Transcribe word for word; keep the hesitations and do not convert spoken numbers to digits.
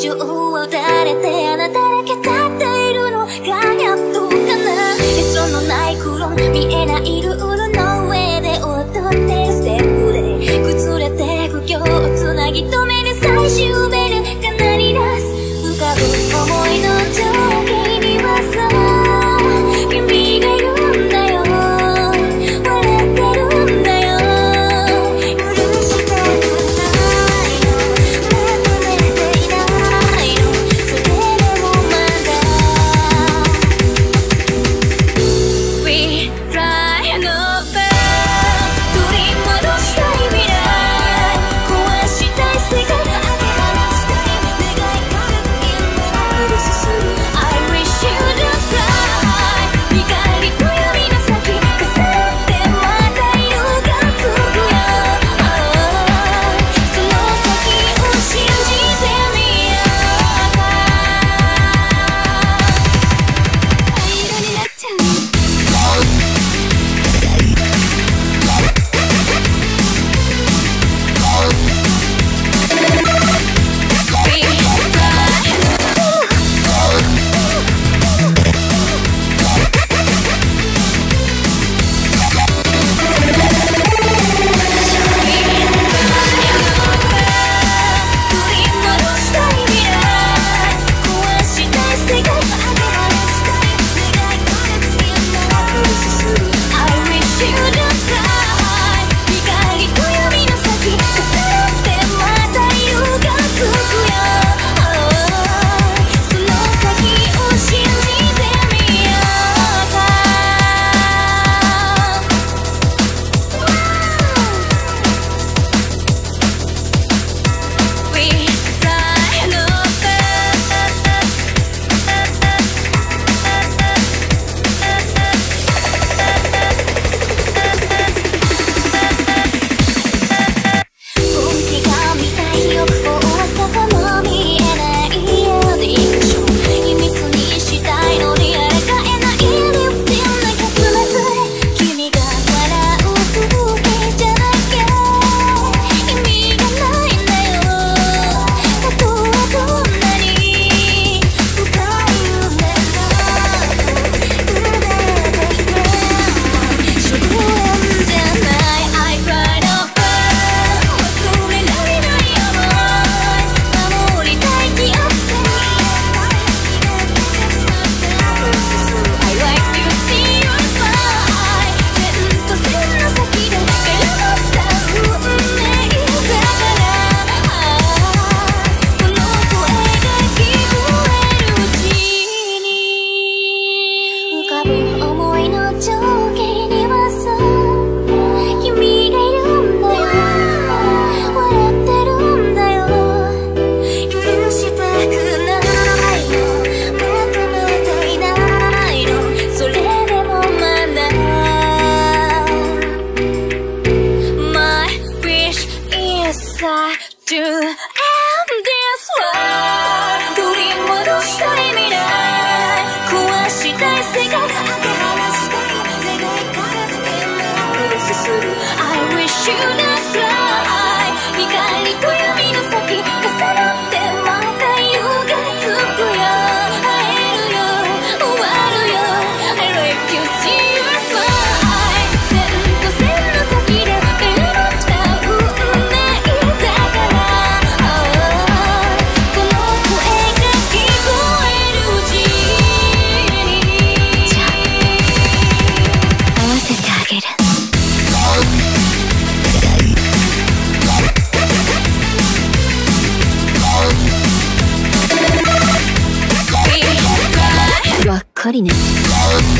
上を打れてあなただけ立っているのがやっとかな。へそのない黒見えないルールの上で踊ってるステップで崩れて苦境をつなぎ止める最終ベルが鳴り出す。浮かぶ思いの上下にはさ君がいるんだよ、笑ってるんだよ、許してくないの、求めていないの、それでもまだ We try and open 取り戻したい未来、壊したい世界、明け放したい願いから今クロスする I wish you to fly 光と闇の先重なってまた色がつくよ、その先を信じてみようか。色になっちゃうわっかりね。